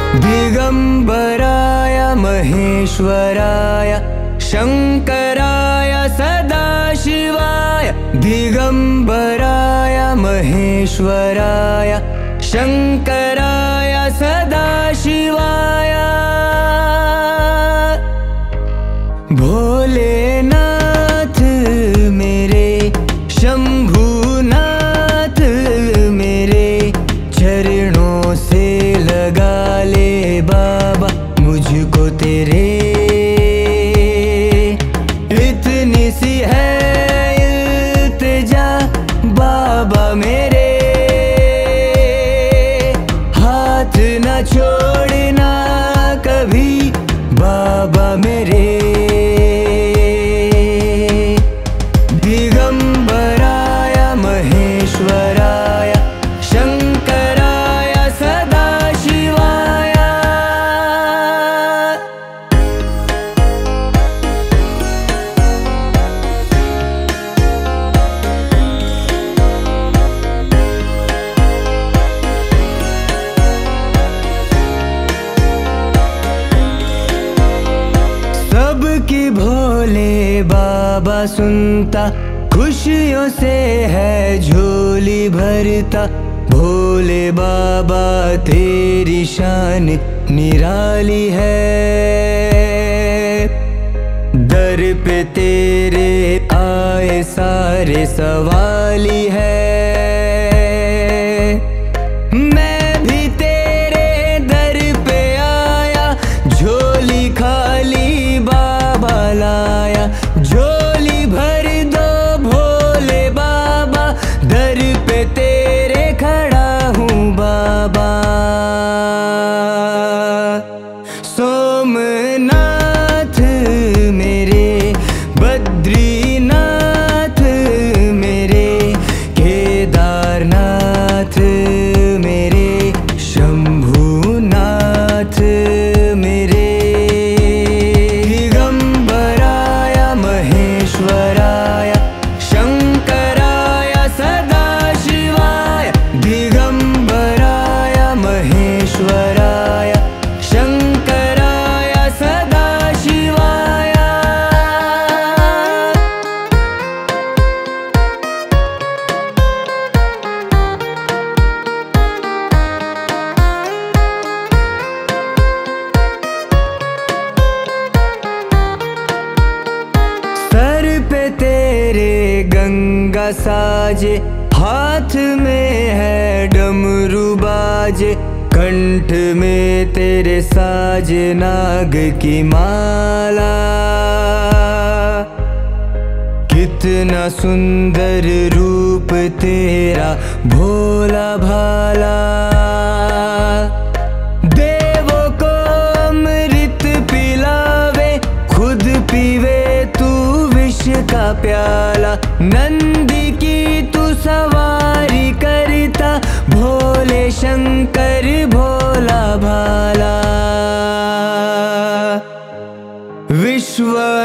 दिगंबराय महेश्वराय शंकराय सदाशिवाय। दिगंबराय महेश्वराय शंकराय सदाशिवाय। भोलेनाथ मेरे शंभुनाथ मेरे चरणों से लगा ले बाबा मुझको तेरे। इतनी सी है इल्तिजा बाबा मेरे, हाथ न छोड़ना कभी बाबा मेरे। दिगंबराय महेश्वराय शंकराय सदाशिवाय। सबकी भोले बाबा सुनता, खुशियों से है झोली भरता। भोले बाबा तेरी शान निराली है, दर पे तेरे आए सारे सवाली है। मैं भी तेरे दर पे आया, झोली खाली बाबा लाया। झोली भर दो भोले बाबा, दर पे तेरे खड़ा हूँ बाबा। सोमनाथ मेरे बद्रीनाथ मेरे केदारनाथ मेरे शंभुनाथ मेरे। दिगंबराय महेश्वराय शंकराय सदाशिवाय। दिगंबराय महेश्वराय शंकराय सदाशिवाय। सर पे तेरे गंगा साजे, हाथ में है डमरू बाजे। कंठ में तेरे साजे नाग की माला। कितना सुंदर रूप तेरा भोला भाला। देवों को अमृत पिलावे, खुद पीवे तू विष का प्याला। नंदी की तू सवारी करता, भोले शंकर भोला भाला। विश्व